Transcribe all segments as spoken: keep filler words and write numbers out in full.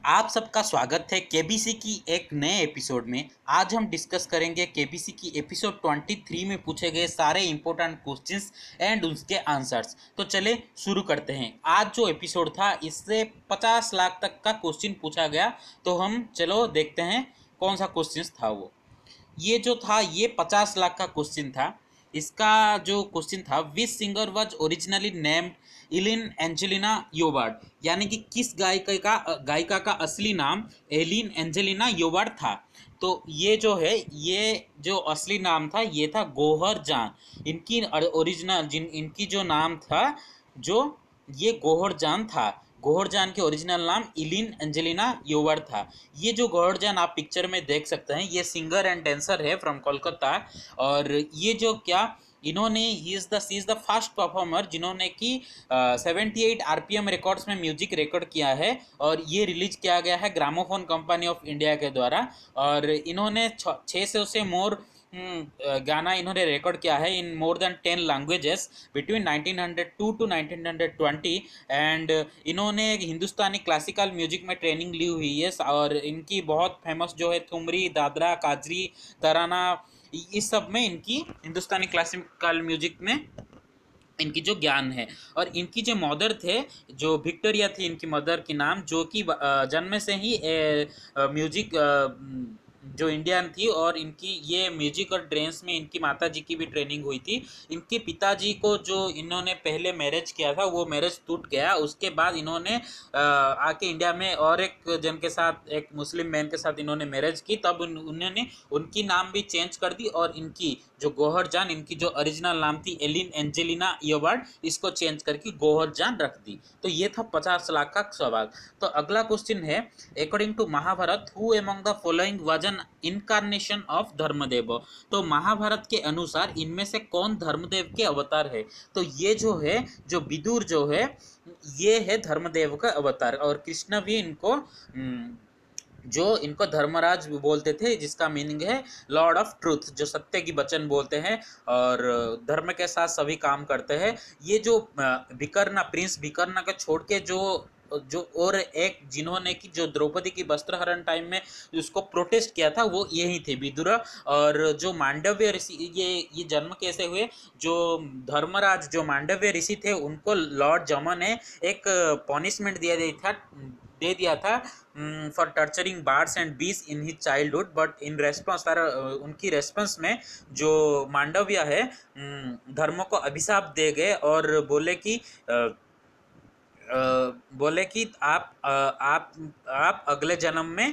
आप सबका स्वागत है केबीसी की एक नए एपिसोड में। आज हम डिस्कस करेंगे केबीसी की एपिसोड तेईस में पूछे गए सारे इंपॉर्टेंट क्वेश्चंस एंड उसके आंसर्स। तो चले शुरू करते हैं। आज जो एपिसोड था इससे पचास लाख तक का क्वेश्चन पूछा गया, तो हम चलो देखते हैं कौन सा क्वेश्चन था वो। ये जो था ये पचास लाख का क्वेश्चन था। इसका जो क्वेश्चन था, which singer was originally named Eileen Angelina Yeoward, यानी कि किस गायिका का गायिका का असली नाम एलिन एंजेलिना योबार्ड था। तो ये जो है, ये जो असली नाम था ये था गौहर जान। इनकी ओरिजिनल जिन इनकी जो नाम था, जो ये गौहर जान था। गौहर जान के ओरिजिनल नाम एलिन एंजेलिना योबार्ड था। ये जो गौहर जान आप पिक्चर में देख सकते हैं, ये सिंगर एंड डांसर है फ्रॉम कोलकाता। और ये जो क्या इन्होंने ही is the she is the first performer जिन्होंने कि सेवेंटी एट आरपीएम रिकॉर्ड्स में म्यूजिक रिकॉर्ड किया है, और ये रिलीज किया गया है ग्रामोफोन कंपनी ऑफ इंडिया के द्वारा। और इन्होंने छः सौ से मोर गाना इन्होंने रिकॉर्ड किया है in more than ten languages between nineteen hundred two to nineteen twenty. And इन्होंने हिंदुस्तानी क्लासिकल म्यूजिक में ट्रेनिंग ली हुई है, और इनकी बहुत फेमस जो है ठुमरी, दादरा, काजरी, तराना, इस सब में इनकी हिंदुस्तानी क्लासिकल म्यूजिक में इनकी जो ज्ञान है। और इनकी जो मदर थे, जो विक्टोरिया थी इनकी मदर की नाम, जो कि जन्म से ही म्यूजिक जो इंडियन थी, और इनकी ये म्यूजिक और डांस में इनकी माताजी की भी ट्रेनिंग हुई थी। इनके पिताजी को जो इन्होंने पहले मैरिज किया था वो मैरिज टूट गया। उसके बाद इन्होंने आके इंडिया में और एक जन के साथ, एक मुस्लिम मैन के साथ इन्होंने मैरिज की। तब उन्होंने उनकी नाम भी चेंज कर दी, और इनकी जो गौहर जान, इनकी जो ओरिजिनल नाम थी एलिन एंजेलिना योबार्ड, इसको चेंज करके गौहर जान रख दी। तो ये था पचास लाख का सवाल। तो अगला क्वेश्चन है, according to Mahabharata who among the following was an incarnation of Dharmadev. तो महाभारत के अनुसार इनमें से कौन धर्मदेव के अवतार है। तो ये जो है, जो विदुर जो है, ये है धर्मदेव का अवतार। और कृष्ण भी इनको जो इनको धर्मराज बोलते थे, जिसका मीनिंग है लॉर्ड ऑफ ट्रूथ, जो सत्य की वचन बोलते हैं और धर्म के साथ सभी काम करते हैं। ये जो विकर्ण, प्रिंस विकर्ण को छोड़ के जो जो और एक जिन्होंने कि जो द्रौपदी की वस्त्रहरण टाइम में उसको प्रोटेस्ट किया था, वो यही थे विदुर। और जो मांडव्य ऋषि, ये ये जन्म कैसे हुए, जो धर्मराज जो मांडव्य ऋषि थे, उनको लॉर्ड जमा ने एक पनिशमेंट दिया दिया था दे दिया था for टर्चरिंग birds and bees in his childhood. But in response, उनकी रेस्पॉन्स में जो मांडव्य है धर्म को अभिशाप दे गए और बोले कि Uh, बोले कि आप uh, आप आप अगले जन्म में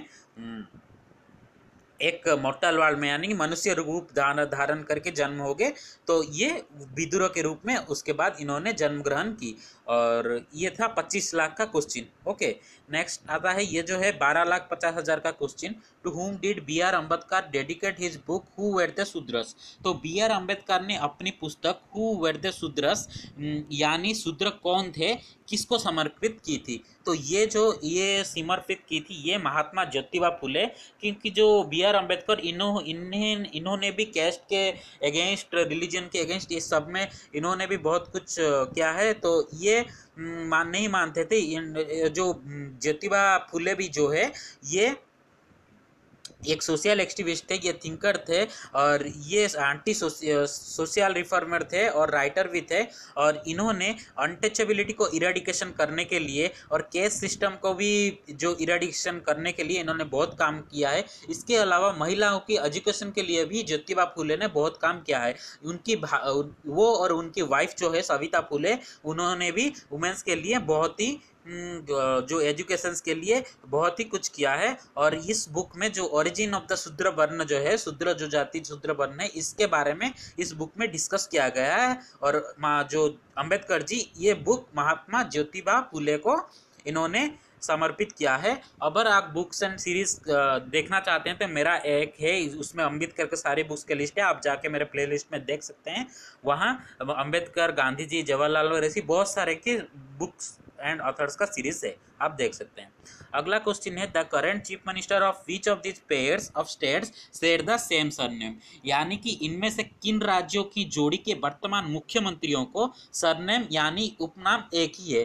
एक मोर्टल वर्ल्ड में, यानी कि मनुष्य रूप धारण करके जन्म हो गए। तो ये विदुर के रूप में उसके बाद इन्होंने जन्म ग्रहण की। और ये था पच्चीस लाख का क्वेश्चन। ओके, नेक्स्ट आता है, ये जो है बारह लाख पचास हजार का question. To whom did B R Ambedkar dedicate his book who were the Shudras. तो बी आर अम्बेडकर ने अपनी पुस्तक हु वेर द शूद्रस, यानी शूद्र कौन थे, किसको समर्पित की थी। तो ये जो ये समर्पित की थी ये महात्मा ज्योतिबा फुले, क्योंकि जो बी आर अम्बेडकर इन्हों इन्हें इन्होंने भी कैस्ट के अगेंस्ट, रिलीजन के अगेंस्ट, इस सब में इन्होंने भी बहुत कुछ किया है। तो ये मान नहीं मानते थे। जो ज्योतिबा फुले भी जो है, ये एक सोशल एक्टिविस्ट थे, ये थिंकर थे, और ये एंटी सोशल रिफॉर्मर थे और राइटर भी थे। और इन्होंने अनटचेबिलिटी को इरेडिकेशन करने के लिए और केस सिस्टम को भी जो इरेडिकेशन करने के लिए इन्होंने बहुत काम किया है। इसके अलावा महिलाओं की एजुकेशन के लिए भी ज्योतिबा फुले ने बहुत काम किया है। उनकी वो और उनकी वाइफ जो है सविता फुले, उन्होंने भी वुमेन्स के लिए बहुत ही जो एजुकेशन के लिए बहुत ही कुछ किया है। और इस बुक में जो ओरिजिन ऑफ द शूद्र वर्ण जो है, शूद्र जो जाति शूद्र वर्ण है, इसके बारे में इस बुक में डिस्कस किया गया है। और जो अम्बेडकर जी, ये बुक महात्मा ज्योतिबा फुले को इन्होंने समर्पित किया है। अगर आप बुक्स एंड सीरीज देखना चाहते हैं तो मेरा एक है, उसमें अम्बेडकर के सारे बुक्स के लिस्ट है, आप जाके मेरे प्लेलिस्ट में देख सकते हैं। वहाँ अम्बेडकर, गांधी जी, जवाहरलाल नेहरू, ऐसी बहुत सारे की बुक्स एंड ऑथर्स का सीरीज है, आप देख सकते हैं। अगला क्वेश्चन है, the current chief minister of which of these pairs of states share the same surname. यानी कि इनमें से किन राज्यों की जोड़ी के वर्तमान मुख्यमंत्रियों को सरनेम यानी उपनाम एक ही है।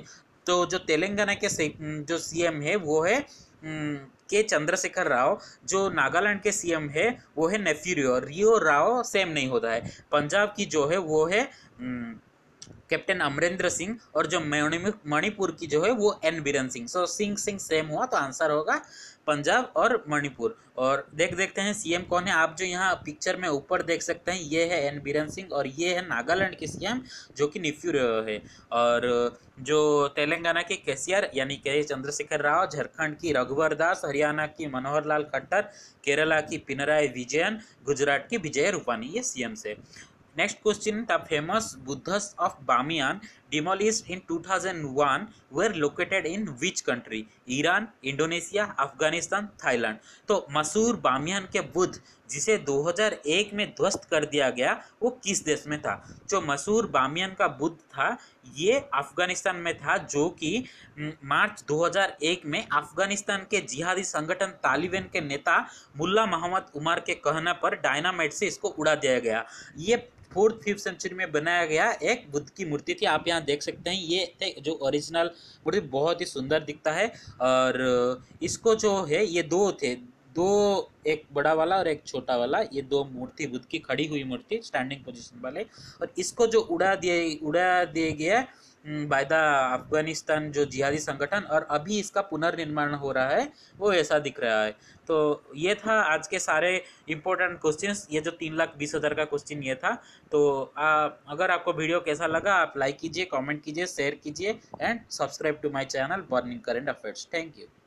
तो जो तेलंगाना के से, जो सीएम है वो है के चंद्रशेखर राव। जो नागालैंड के सीएम है वो है नेफ्यू रियो रियो राव, सेम नहीं होता है। पंजाब की जो है वो है कैप्टन अमरेंद्र सिंह, और जो मणिपुर की जो है वो N Biren Singh. So Singh Singh same हुआ, तो आंसर होगा पंजाब और मणिपुर। और देख देखते हैं सीएम कौन है। आप जो यहाँ पिक्चर में ऊपर देख सकते हैं ये है एन बीरेन सिंह, और ये है नागालैंड के सीएम जो कि नेफ्यू रियो है। और जो तेलंगाना के केसीआर यानी के चंद्रशेखर राव, झारखंड की रघुवर दास, हरियाणा की मनोहर लाल खट्टर, केरला की पिनराई विजयन, गुजरात की विजय रूपानी, ये सीएम से। Next question, the famous Buddhas of Bamiyan demolished in two thousand one were located in which country? Iran, Indonesia, Afghanistan, Thailand. तो मशहूर बामियान के बुद्ध जिसे दो हज़ार एक में ध्वस्त कर दिया गया वो किस देश में था? जो मशहूर बामियान का बुद्ध था ये अफगानिस्तान में था, जो कि मार्च दो हज़ार एक में अफगानिस्तान के जिहादी संगठन तालिबान के नेता मुल्ला मोहम्मद उमर के कहने पर डायनामाइट से इसको उड़ा दिया गया। ये फोर्थ फिफ्थ सेंचुरी में बनाया गया एक बुद्ध की मूर्ति थी। आप यहाँ देख सकते हैं ये जो ओरिजिनल मूर्ति बहुत ही सुंदर दिखता है। और इसको जो है ये दो थे, दो, एक बड़ा वाला और एक छोटा वाला, ये दो मूर्ति बुद्ध की खड़ी हुई मूर्ति स्टैंडिंग पोजीशन वाले। और इसको जो उड़ा दिए उड़ा दिए गया बाय द अफगानिस्तान जो जिहादी संगठन, और अभी इसका पुनर्निर्माण हो रहा है, वो ऐसा दिख रहा है। तो ये था आज के सारे इम्पोर्टेंट क्वेश्चंस। ये जो तीन लाख बीस हज़ार का क्वेश्चन ये था। तो आ, अगर आपको वीडियो कैसा लगा आप लाइक कीजिए, कमेंट कीजिए, शेयर कीजिए and subscribe to my channel burning current affairs. Thank you.